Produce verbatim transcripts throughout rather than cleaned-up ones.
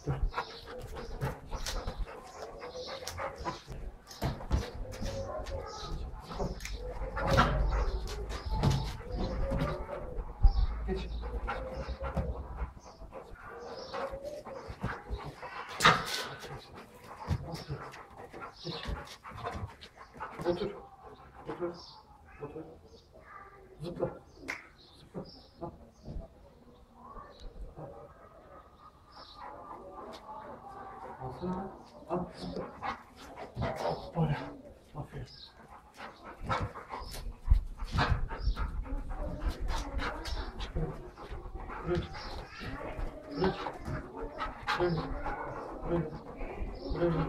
Geç. Geç. Otur. Otur. Otur. Zıpla. Zıpla. Al. Al. Alsana. Al. Zıpla. Böyle. Aferin. Bırak. Bırak. Böyle. Böyle. Böyle.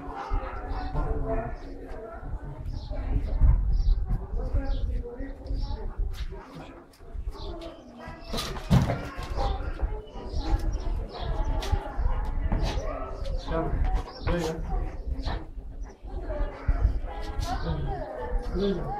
Gel. Buraya gel. Buraya gel.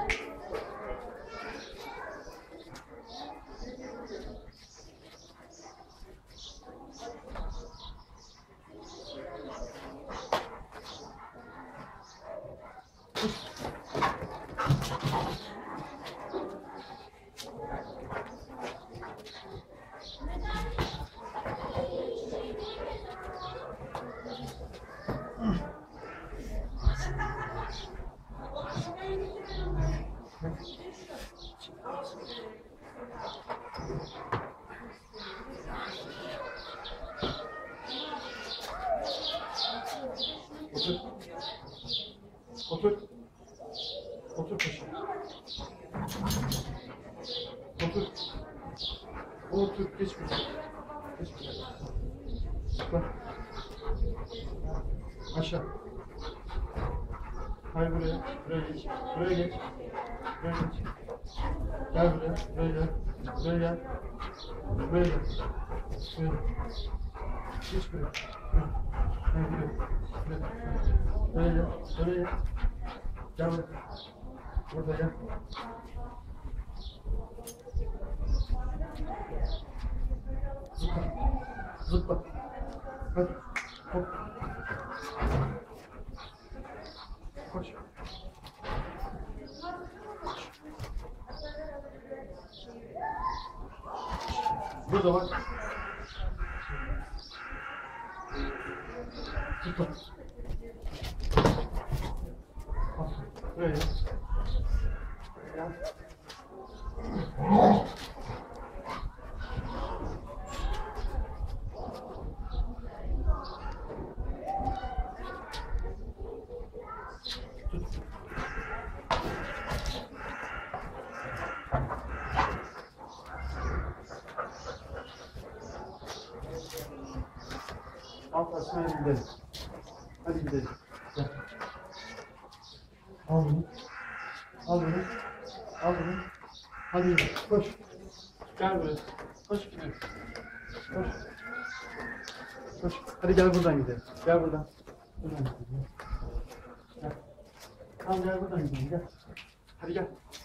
Otur. Otur. Otur paşa. Otur. Otur. Geç buraya. Geç buraya. Bak. Aşağı. Hayır buraya. Buraya geç. Buraya geç. Buraya geç. Gel buraya. Buraya gel. Buraya gel. Buraya gel. Buraya gel. Geç buraya. Buraya. Gel buraya. Buraya. Buraya gel. Buraya gel. Gel buraya. Burada gel. Zıpla. Zıpla. Hadi. Hop. Koş. Burada bak. Zıpla. Buraya gel. Gel. Al tasmayı gidelim. Hadi gidelim. Gel. Al bunu. Al bunu. Al bunu. Hadi gidelim. Koş. Gel buraya. Koş gidelim. Koş. Koş. Hadi gel buradan gidelim. Gel buradan. Buradan gidelim. Gel. Tamam gel buradan gidelim. Gel. Hadi gel.